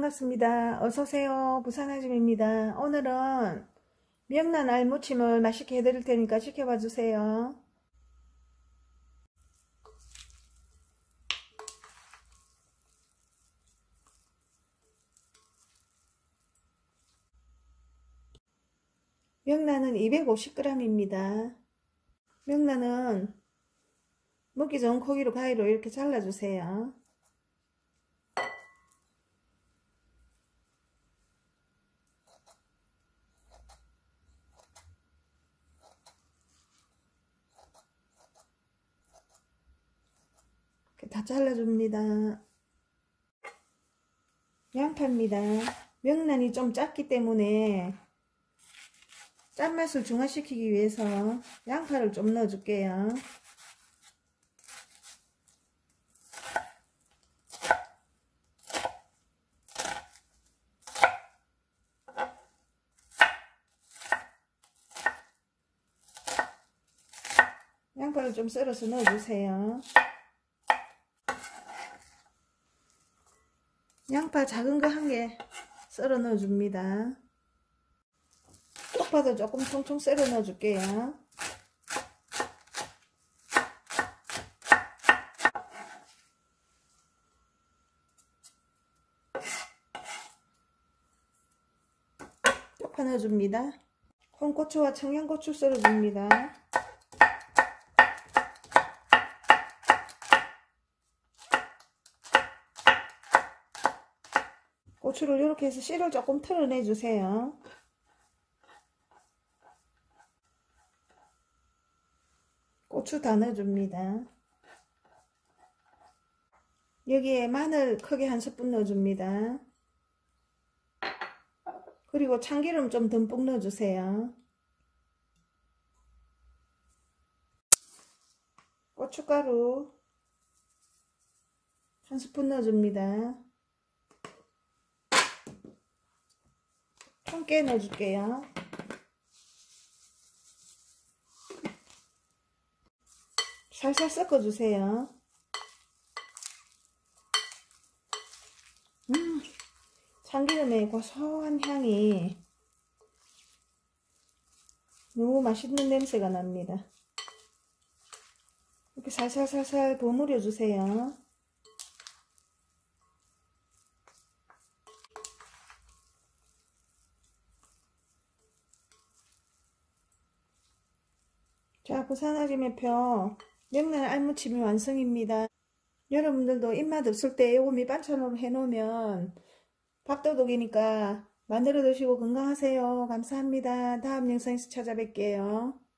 반갑습니다. 어서오세요. 부산아줌입니다. 오늘은 명란 알무침을 맛있게 해드릴 테니까 지켜봐 주세요. 명란은 250g입니다. 명란은 먹기 좋은 고기로 가위로 이렇게 잘라주세요. 다 잘라줍니다. 양파입니다. 명란이 좀 작기 때문에 짠맛을 중화시키기 위해서 양파를 좀 넣어줄게요. 양파를 좀 썰어서 넣어주세요. 양파 작은 거 한 개 썰어 넣어줍니다. 쪽파도 조금 총총 썰어 넣어줄게요. 쪽파 넣어줍니다. 홍고추와 청양고추 썰어줍니다. 고추를 이렇게 해서 씨를 조금 털어내 주세요. 고추 다 넣어줍니다. 여기에 마늘 크게 한 스푼 넣어줍니다. 그리고 참기름 좀 듬뿍 넣어주세요. 고춧가루 한 스푼 넣어줍니다. 통깨 넣어줄게요. 살살 섞어주세요. 참기름의 고소한 향이 너무 맛있는 냄새가 납니다. 이렇게 살살살살 버무려 주세요. 자, 부산아줌매표 명란 알무침이 완성입니다. 여러분들도 입맛 없을 때 요거 밑반찬으로 해놓으면 밥도둑이니까 만들어 드시고 건강하세요. 감사합니다. 다음 영상에서 찾아뵐게요.